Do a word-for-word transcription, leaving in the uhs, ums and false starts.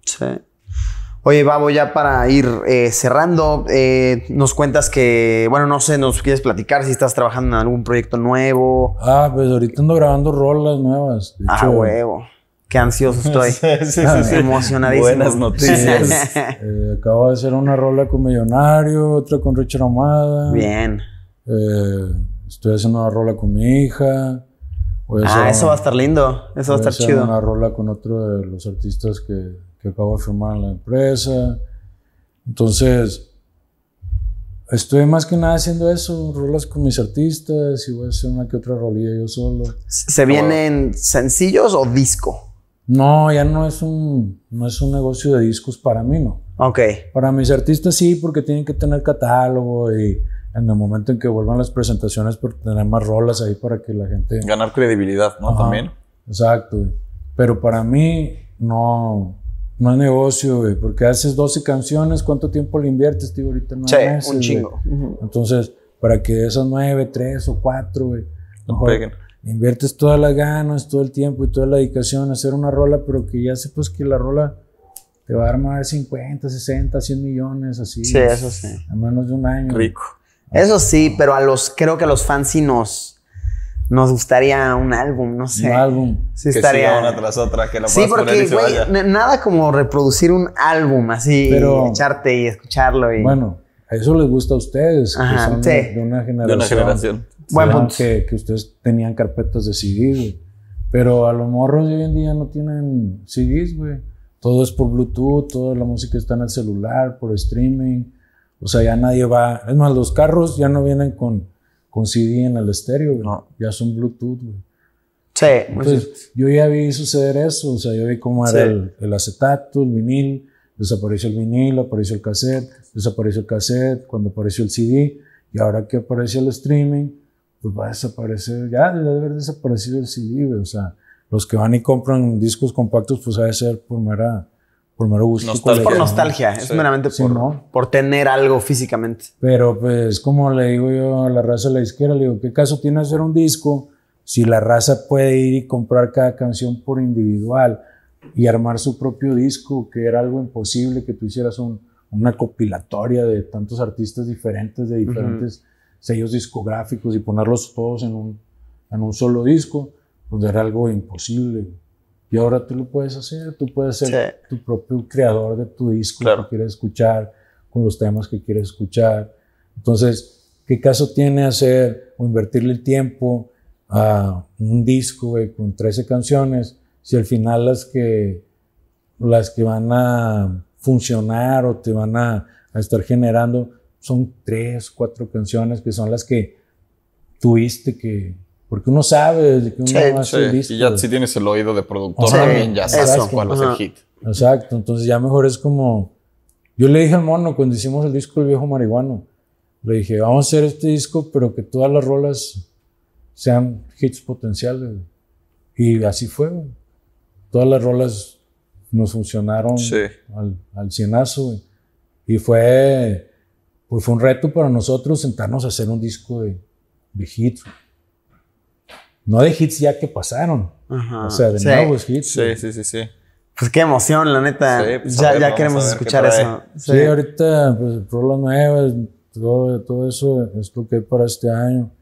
Sí. Oye, Babo, ya para ir eh, cerrando, eh, nos cuentas que, bueno, no sé, nos quieres platicar si estás trabajando en algún proyecto nuevo. Ah, pues ahorita ando grabando rolas nuevas. De Ah, hecho, huevo. Qué ansioso estoy. Sí, sí, sí, sí. Emocionadísimo. Buenas noticias. eh, acabo de hacer una rola con Millonario, otra con Richard Amada. Bien. Eh, estoy haciendo una rola con mi hija. Voy a Ah, hacer eso una- va a estar lindo. Eso va a voy estar hacer chido. una rola con otro de los artistas que, que acabo de firmar en la empresa. Entonces, estoy más que nada haciendo eso, rolas con mis artistas y voy a hacer una que otra rolilla yo solo. ¿Se vienen sencillos o disco? No, ya no es un, no es un negocio de discos para mí, no. Ok. Para mis artistas sí, porque tienen que tener catálogo y en el momento en que vuelvan las presentaciones, por tener más rolas ahí para que la gente... Ganar credibilidad, ¿no? Ajá, También. exacto, güey. Pero para mí no, no es negocio, güey, porque haces doce canciones, ¿cuánto tiempo le inviertes, tío? Ahorita no Sí, un chingo. Uh-huh. Entonces, para que esas nueve, tres o cuatro, güey, No mejor peguen. inviertes todas las ganas, todo el tiempo y toda la dedicación a hacer una rola, pero que ya sepas que la rola te va a armar cincuenta, sesenta, cien millones, así. Sí, eso sí. A menos de un año. Rico. Eso sí, pero a los, creo que a los fans sí nos, nos gustaría un álbum, no sé. Un álbum. Sí Que estaría... siga una tras otra, que la Sí, puedas poner porque, y se güey, vaya. n- nada como reproducir un álbum así, Pero- y echarte y escucharlo y... Bueno, a eso les gusta a ustedes, Ajá, que son sí. de, de una generación. De una generación. Buen ¿verdad? punto. Que, que ustedes tenían carpetas de C D, güey. Pero a los morros de hoy en día no tienen C Ds, güey. Todo es por Bluetooth, toda la música está en el celular, por streaming. O sea, ya nadie va... Es más, los carros ya no vienen con, con C D en el estéreo, güey. No. Ya son Bluetooth, güey. Sí, muy cierto. Entonces, yo ya vi suceder eso. O sea, yo vi cómo era Sí. el, el acetato, el vinil. Desapareció el vinil, apareció el cassette. Desapareció el cassette cuando apareció el C D. Y ahora que aparece el streaming, pues va a desaparecer. Ya debe haber desaparecido el C D, güey. O sea, los que van y compran discos compactos, pues ha de ser por mera, por mero gusto. Nostalgia. Es por ¿no? nostalgia, es Sí. meramente Sí, por, ¿no? por tener algo físicamente. Pero pues, como le digo yo a la raza de la izquierda, le digo, ¿qué caso tiene hacer un disco si la raza puede ir y comprar cada canción por individual y armar su propio disco, que era algo imposible que tú hicieras un, una compilatoria de tantos artistas diferentes, de diferentes sellos discográficos y ponerlos todos en un, en un solo disco, pues era algo imposible. Y ahora tú lo puedes hacer, tú puedes ser Sí. tu propio creador de tu disco Claro. que quieres escuchar, con los temas que quieres escuchar. Entonces, ¿qué caso tiene hacer o invertirle el tiempo a un disco, güey, con trece canciones, si al final las que, las que van a funcionar o te van a, a estar generando son tres, cuatro canciones que son las que tuviste que... Porque uno sabe desde que uno Sí, hace el Sí, disco. y ya güey. si tienes el oído de productor Sí, también, ya sabes eso. cuál es Ajá. el hit. Exacto, entonces ya mejor es como... Yo le dije al mono cuando hicimos el disco El Viejo Marihuano, le dije, vamos a hacer este disco, pero que todas las rolas sean hits potenciales. Güey. Y así fue, güey. Todas las rolas nos funcionaron Sí. al, al cienazo, güey. Y fue, pues fue un reto para nosotros sentarnos a hacer un disco de, de hits. Güey. No de hits ya que pasaron, Ajá. o sea, de Sí. nuevos hits. Sí, güey. sí, sí, sí. Pues qué emoción, la neta. Sí, pues, a ya ver, ya vamos queremos a ver escuchar qué trae. eso. Sí, ahorita, pues, rolas nuevas, todo, todo eso es lo que hay para este año.